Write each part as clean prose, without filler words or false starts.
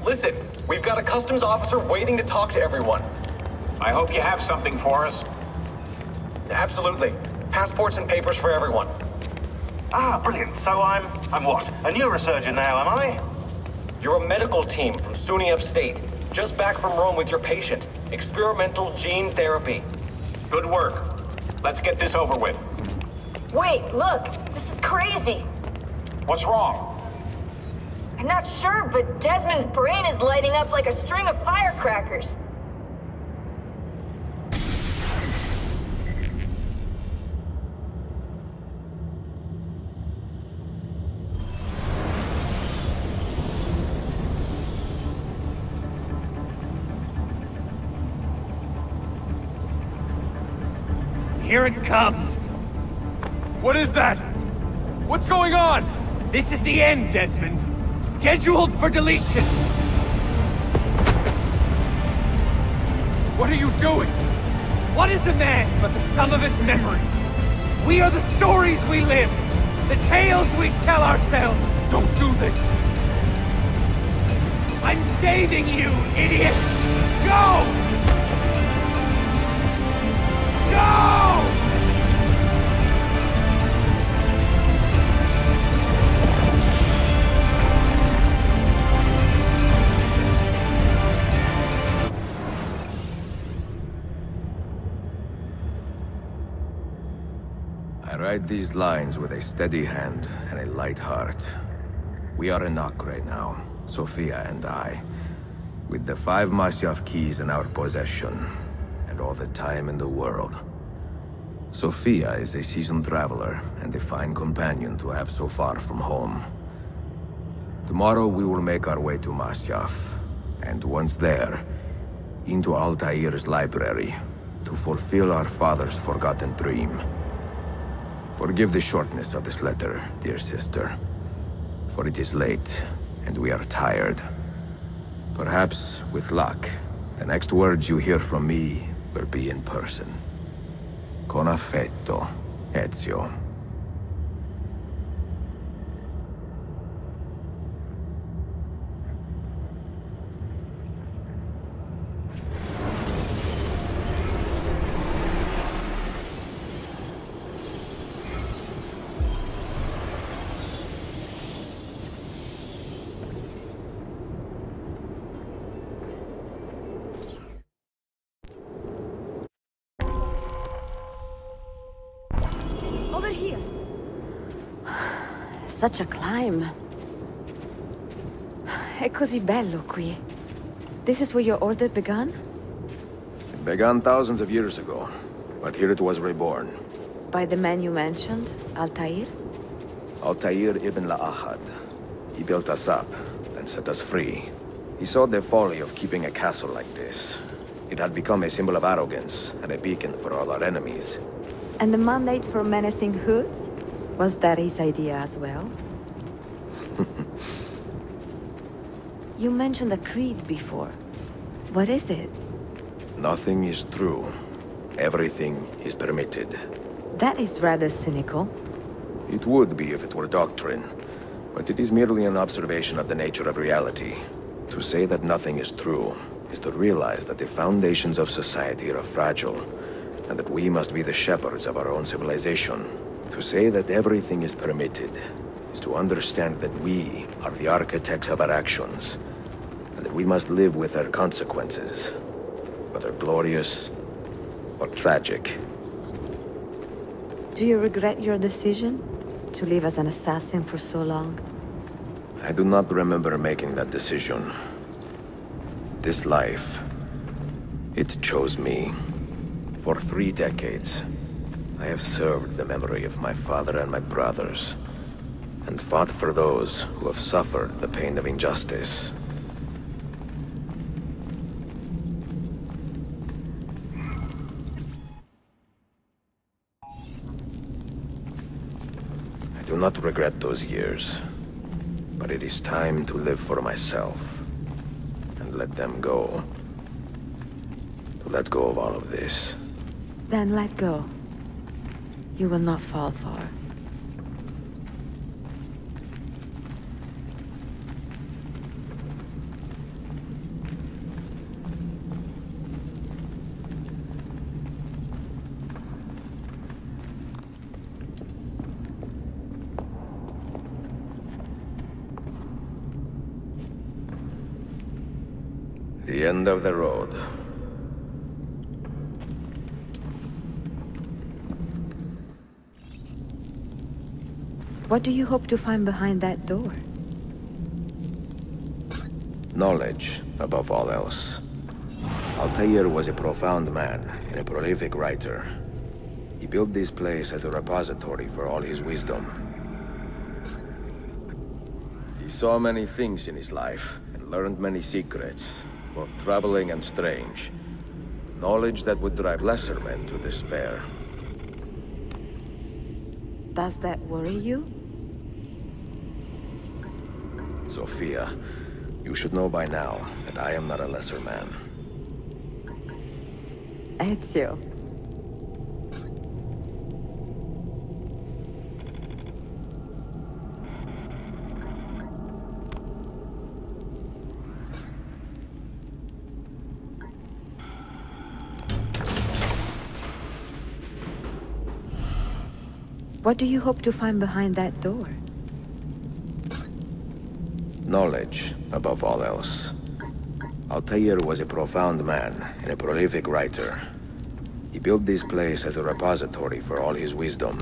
Listen, we've got a customs officer waiting to talk to everyone. I hope you have something for us. Absolutely. Passports and papers for everyone. Ah, brilliant. So I'm what? A neurosurgeon now, am I? You're a medical team from SUNY Upstate. Just back from Rome with your patient. Experimental gene therapy. Good work. Let's get this over with. Wait, look! This is crazy! What's wrong? I'm not sure, but Desmond's brain is lighting up like a string of firecrackers. Here it comes! What is that? What's going on? This is the end, Desmond. Scheduled for deletion. What are you doing? What is a man but the sum of his memories? We are the stories we live, the tales we tell ourselves. Don't do this. I'm saving you, idiot! Go! Go! I write these lines with a steady hand and a light heart. We are in Ak right now, Sophia and I, with the 5 Masyaf keys in our possession, and all the time in the world. Sophia is a seasoned traveler, and a fine companion to have so far from home. Tomorrow we will make our way to Masyaf, and once there, into Altaïr's library, to fulfill our father's forgotten dream. Forgive the shortness of this letter, dear sister, for it is late, and we are tired. Perhaps, with luck, the next words you hear from me will be in person. Con affetto, Ezio. Such a climb. È così bello qui. This is where your order began? It began thousands of years ago, but here it was reborn. By the man you mentioned, Altaïr? Altaïr Ibn-La'Ahad. He built us up, then set us free. He saw the folly of keeping a castle like this. It had become a symbol of arrogance, and a beacon for all our enemies. And the mandate for menacing hoods? Was that his idea as well? You mentioned a creed before. What is it? Nothing is true. Everything is permitted. That is rather cynical. It would be if it were doctrine, but it is merely an observation of the nature of reality. To say that nothing is true is to realize that the foundations of society are fragile, and that we must be the shepherds of our own civilization. To say that everything is permitted is to understand that we are the architects of our actions, and that we must live with their consequences, whether glorious or tragic. Do you regret your decision to live as an assassin for so long? I do not remember making that decision. This life, it chose me. For 3 decades, I have served the memory of my father and my brothers, and fought for those who have suffered the pain of injustice. I do not regret those years, but it is time to live for myself, and let them go. To let go of all of this. Then let go. You will not fall far. end of the road. What do you hope to find behind that door? Knowledge, above all else. Altaïr was a profound man and a prolific writer. He built this place as a repository for all his wisdom. He saw many things in his life and learned many secrets, both troubling and strange. Knowledge that would drive lesser men to despair. Does that worry you? Sophia, you should know by now that I am not a lesser man. Ezio. What do you hope to find behind that door? Knowledge, above all else. Altaïr was a profound man and a prolific writer. He built this place as a repository for all his wisdom.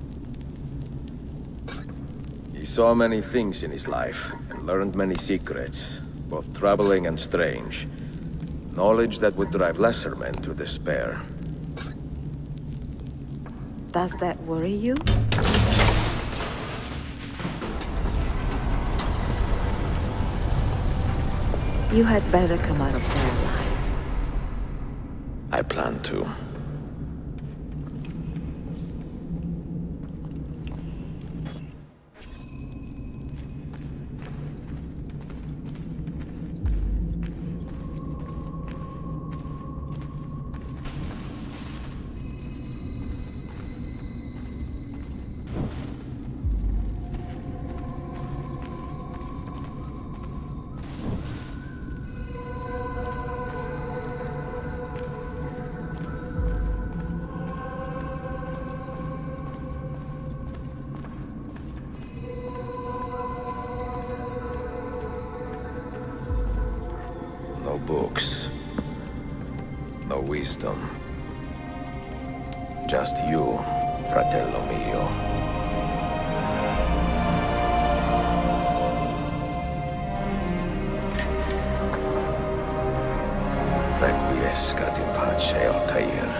He saw many things in his life and learned many secrets, both troubling and strange. Knowledge that would drive lesser men to despair. Does that worry you? You had better come out of there alive. I plan to. No books. No wisdom. Just you, fratello mio. Requiescat in pace, Altaïr.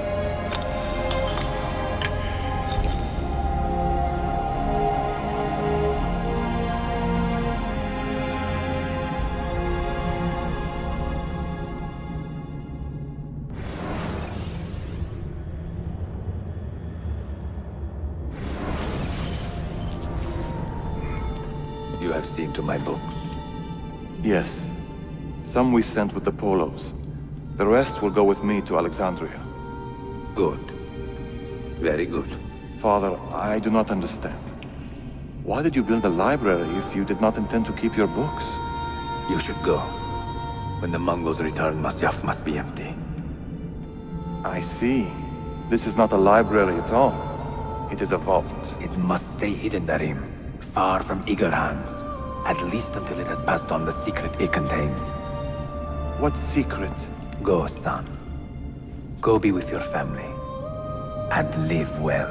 You have seen to my books? Yes. Some we sent with the Polos. The rest will go with me to Alexandria. Good. Very good. Father, I do not understand. Why did you build a library if you did not intend to keep your books? You should go. When the Mongols return, Masyaf must be empty. I see. This is not a library at all. It is a vault. It must stay hidden, Darim. Far from eager hands. At least until it has passed on the secret it contains. What secret? Go, son. Go be with your family. And live well.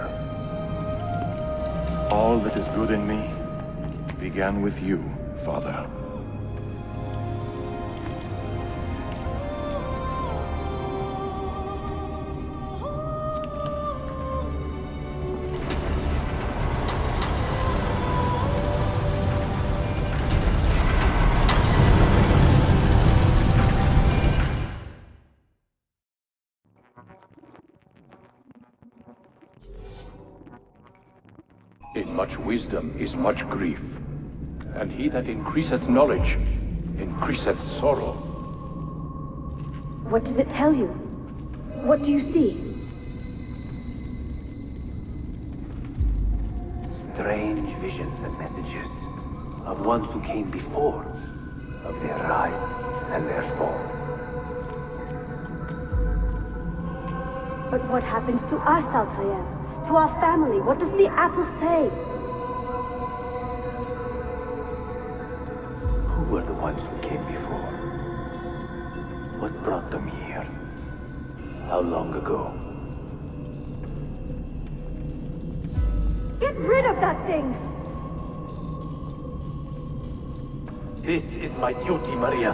All that is good in me began with you, Father. In much wisdom is much grief, and he that increaseth knowledge increaseth sorrow. What does it tell you? What do you see? Strange visions and messages of ones who came before, of their rise and their fall. But what happens to us, Altaïr? To our family? What does the apple say? Who were the ones who came before? What brought them here? How long ago? Get rid of that thing! This is my duty, Maria.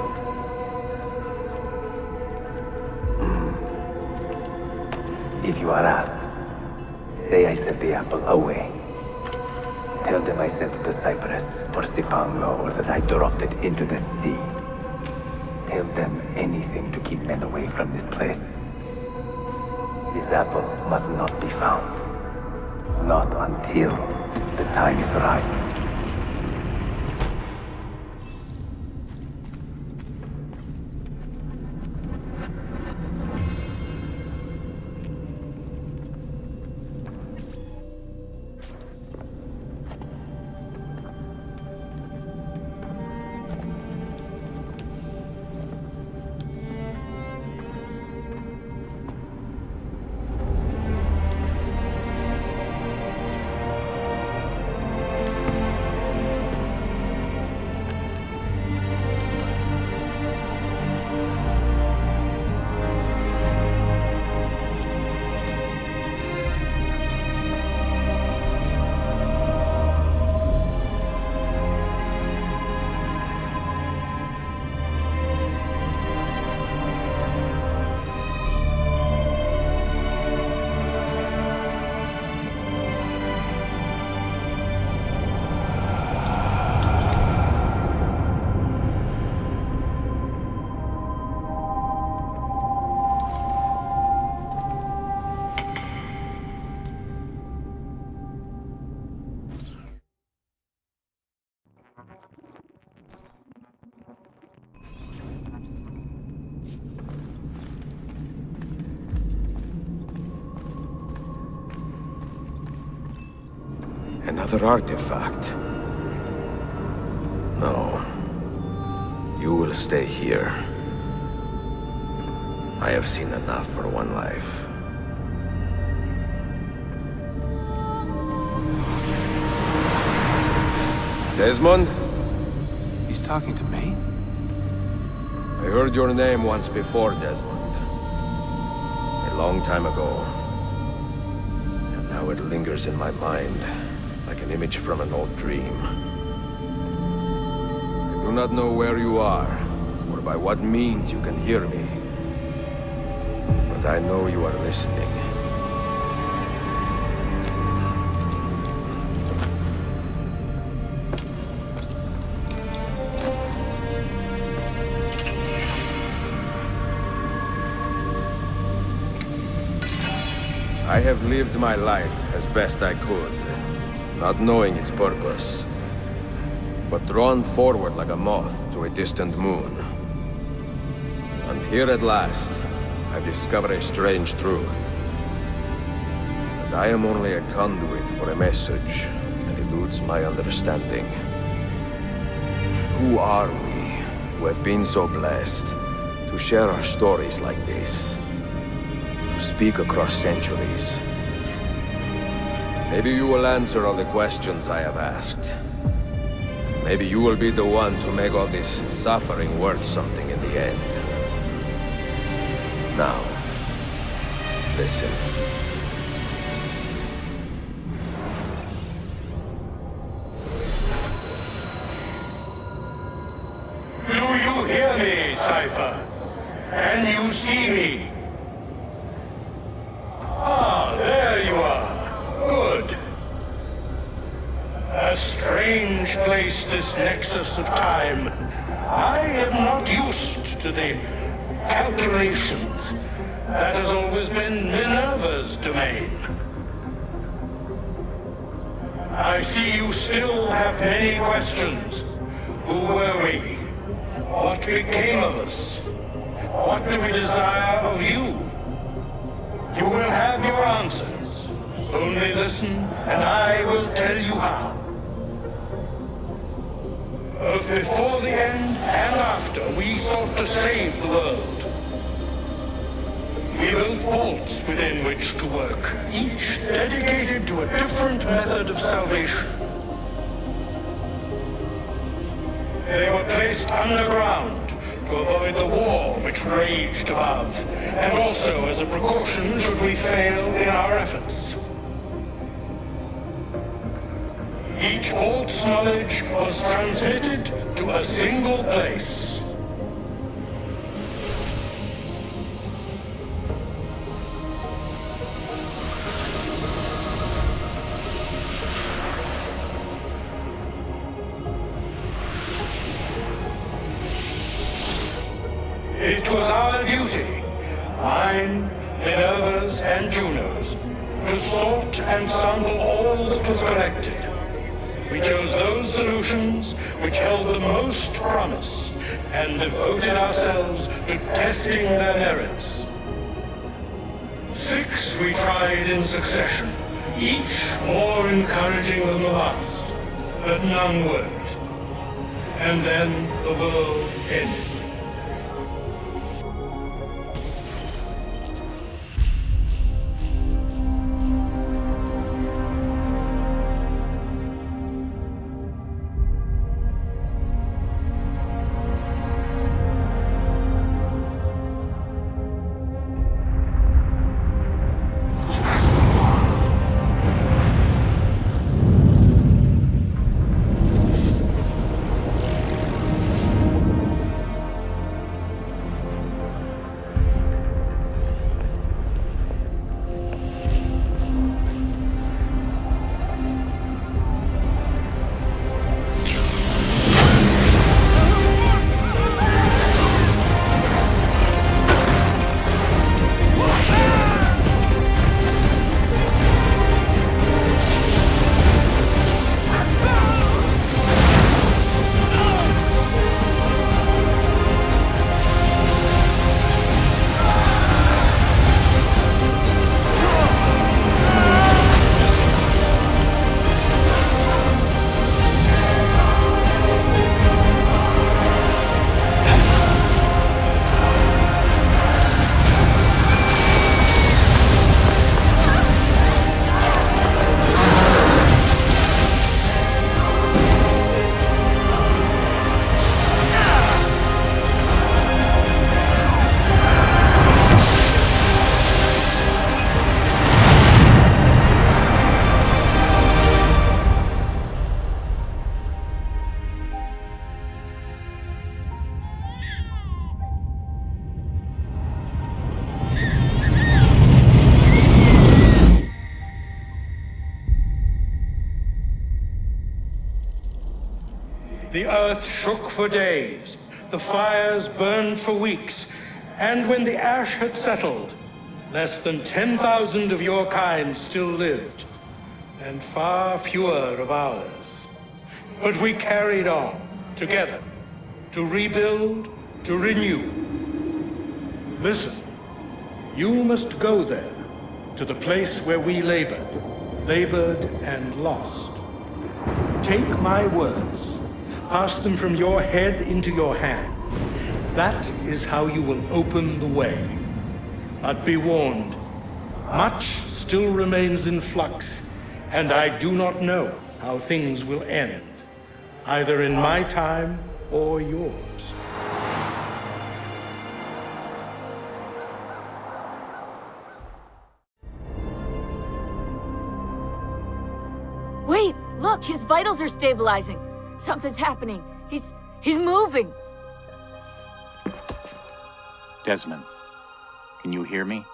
If you are asked, say I sent the apple away. Tell them I sent it to Cyprus or Cipango, or that I dropped it into the sea. Tell them anything to keep men away from this place. This apple must not be found. Not until the time is right. Another artifact. No. You will stay here. I have seen enough for one life. Desmond? He's talking to me? I heard your name once before, Desmond. A long time ago. And now it lingers in my mind, like an image from an old dream. I do not know where you are, or by what means you can hear me. But I know you are listening. I have lived my life as best I could, not knowing its purpose, but drawn forward like a moth to a distant moon. And here at last, I discover a strange truth. That I am only a conduit for a message that eludes my understanding. Who are we, who have been so blessed, to share our stories like this? Speak across centuries. Maybe you will answer all the questions I have asked. Maybe you will be the one to make all this suffering worth something in the end. Now, listen. Do you hear me, Cypher? Can you see me? Ah, there you are. Good. A strange place, this nexus of time. I am not used to the calculations. That has always been Minerva's domain. I see you still have many questions. Who were we? What became of us? What do we desire of you? You will have your answers. Only listen, and I will tell you how. Both before the end and after, we sought to save the world. We built vaults within which to work, each dedicated to a different method of salvation. They were placed underground to to avoid the war which raged above, and also as a precaution should we fail in our efforts. Each vault's knowledge was transmitted to a single place. It was our duty, mine, Minerva's, and Juno's, to sort and sample all that was collected. We chose those solutions which held the most promise, and devoted ourselves to testing their merits. 6 we tried in succession, each more encouraging than the last, but none worked. And then the world ended. The earth shook for days, the fires burned for weeks, and when the ash had settled, less than 10,000 of your kind still lived, and far fewer of ours. But we carried on, together, to rebuild, to renew. Listen, you must go there, to the place where we labored and lost. Take my words. Pass them from your head into your hands. That is how you will open the way. But be warned, much still remains in flux, and I do not know how things will end, either in my time or yours. Wait, look, his vitals are stabilizing. Something's happening. He's moving. Desmond, can you hear me?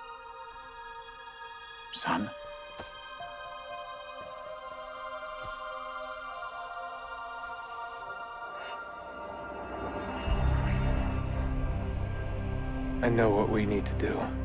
Son? I know what we need to do.